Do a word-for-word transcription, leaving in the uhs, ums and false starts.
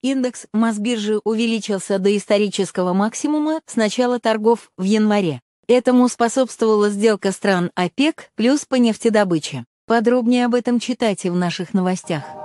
Индекс Мосбиржи увеличился до исторического максимума с начала торгов в январе. Этому способствовала сделка стран ОПЕК плюс по нефтедобыче. Подробнее об этом читайте в наших новостях.